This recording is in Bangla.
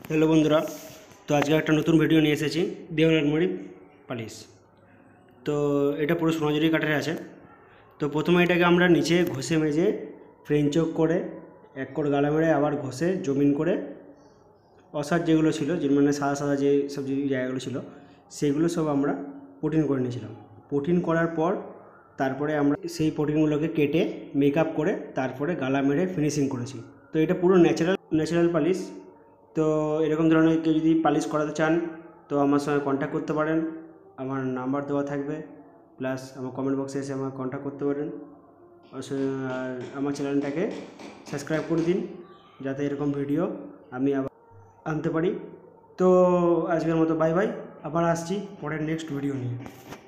হ্যালো বন্ধুরা, তো আজকে একটা নতুন ভিডিও নিয়ে এসেছি দেওয়ালের মণি পালিশ। তো এটা পুরো সোনাঝুরি কাঠের আছে। তো প্রথমে এটাকে আমরা নিচে ঘষে মেজে ফ্রেঞ্চ চক করে এক কোট গালা মেরে আবার ঘষে জমিন করে অসার যেগুলো ছিল, যে মানে সাদা সাদা যে সব জায়গাগুলো ছিল সেগুলো সব আমরা প্রোটিন করে নিয়েছিলাম। প্রোটিন করার পর তারপরে আমরা সেই প্রোটিনগুলোকে কেটে মেকআপ করে তারপরে গালা মেরে ফিনিশিং করেছি। তো এটা পুরো ন্যাচারাল পালিশ। তো এরকম ধরনের কেউ যদি পালিশ করাতে চান তো আমার সঙ্গে কন্ট্যাক্ট করতে পারেন, আমার নাম্বার দেওয়া থাকবে, প্লাস আমার কমেন্ট বক্সে এসে আমার কন্ট্যাক্ট করতে পারেন। আর আমার চ্যানেলটাকে সাবস্ক্রাইব করে দিন যাতে এরকম ভিডিও আমি আবার আনতে পারি। তো আজকের মতো বাই বাই, আবার আসছি পরের নেক্সট ভিডিও নিয়ে।